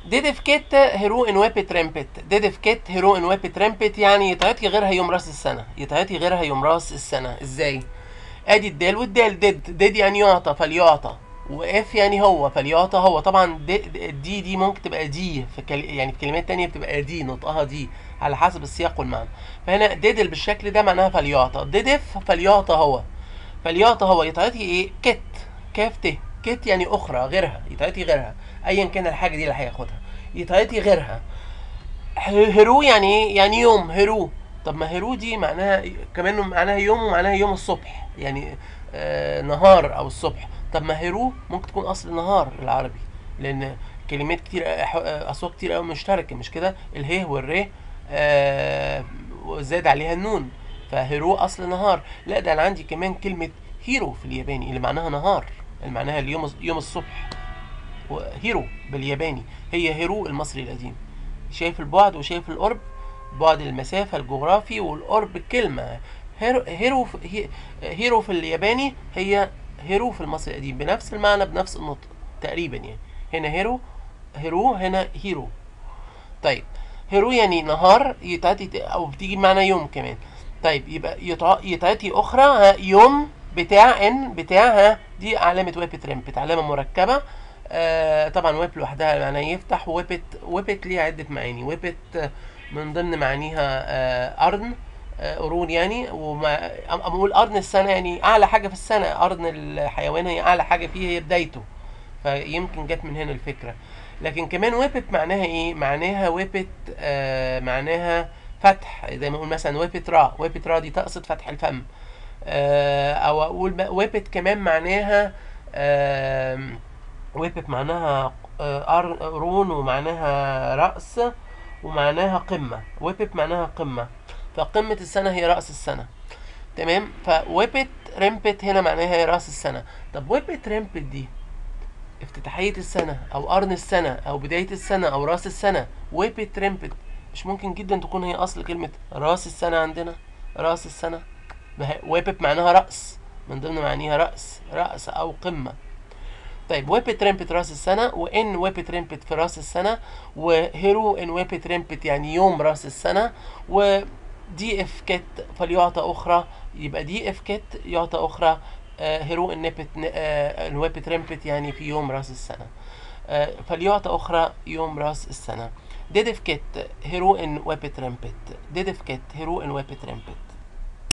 ديدف كيت هيرو ان ويبي ترمبت. ديدف كيت هيرو ان ويبي ترمبت يعني يتعطي غيرها يوم راس السنة. يتعطي غيرها يوم راس السنة ازاي؟ ادي الدال والدال. ديد يعني يعطى فليعطى، واف يعني هو فليعطى هو. طبعا دي ممكن تبقى دي يعني في كلمات تانية بتبقى دي نطقها دي على حسب السياق والمعنى. فهنا ديدل بالشكل ده معناها فليعطى. ديدف فليعطى هو. فليعطى هو يتعطي ايه؟ كت. كاف ت. كت يعني اخرى غيرها، يتعطي غيرها ايا كان الحاجه دي اللي هياخدها، يتعطي غيرها. هيرو يعني ايه؟ يعني يوم هيرو. طب ما هيرو دي معناها كمان معناها يوم، ومعناها يوم الصبح يعني نهار او الصبح. طب ما هيرو ممكن تكون اصل نهار العربي، لان كلمات كتير اصوات كتير قوي مشتركه مش كده؟ الهي والري وزاد عليها النون، فهيرو اصل نهار. لا ده انا عندي كمان كلمه هيرو في الياباني اللي معناها نهار، اللي معناها اليوم يوم الصبح. هيرو بالياباني هي هيرو المصري القديم. شايف البعد وشايف القرب، بعد المسافة الجغرافي والقرب الكلمة. هيرو في الياباني هي هيرو في المصري القديم، بنفس المعنى بنفس النطق تقريبا يعني. هنا هيرو هنا هيرو. طيب هيرو يعني نهار يتعطي او بتيجي بمعنى يوم كمان. طيب يبقى يتعطي اخرى يوم بتاع ان بتاعها دي علامة ويب ترمبت، علامة مركبة. طبعا ويب لوحدها معناها يفتح، ويبت ليها عدة معاني. ويبت من ضمن معانيها قرن، قرون يعني. وما اما اقول قرن السنة يعني اعلى حاجة في السنة، قرن الحيوان هي اعلى حاجة فيه هي بدايته، فيمكن جت من هنا الفكرة. لكن كمان ويبت معناها ايه؟ معناها ويبت معناها فتح، زي ما اقول مثلا ويبت را. ويبت را دي تقصد فتح الفم. او اقول ويبت كمان معناها ويبت معناها قرون، ومعناها رأس، ومعناها قمة. ويبت معناها قمة، فقمة السنة هي رأس السنة. تمام. فويبت رمبت هنا معناها هي رأس السنة. طب ويبت رمبت دي افتتاحية السنة أو قرن السنة أو بداية السنة أو رأس السنة، ويبت ترمبت، مش ممكن جدا تكون هي أصل كلمة رأس السنة عندنا؟ رأس السنة ويبت معناها رأس، من ضمن معانيها رأس، رأس أو قمة. طيب ويبت ترمبت رأس السنة، وإن ويبت ترمبت في رأس السنة، وهيرو إن ويبت ترمبت يعني يوم رأس السنة، ودي إف كت فليعطى أخرى. يبقى دي إف كت يعطى أخرى هيرو إن ويبت رمبت يعني في يوم رأس السنة. فليعطى أخرى يوم رأس السنة. ديدف كت هيرو إن ويبت رمبت. ديدف كت هيرو إن ويبت رمبت.